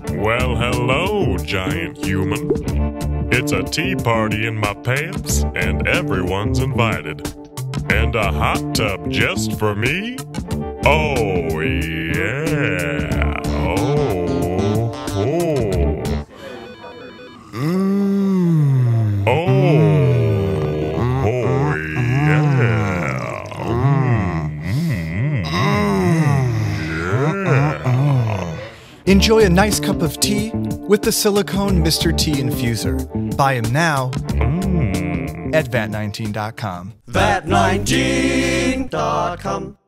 Well, hello, giant human. It's a tea party in my pants, and everyone's invited. And a hot tub just for me? Oh, yeah. Oh, oh. Oh, oh, yeah. Yeah. Enjoy a nice cup of tea with the silicone Mr. T Infuser. Buy him now at vat19.com. vat19.com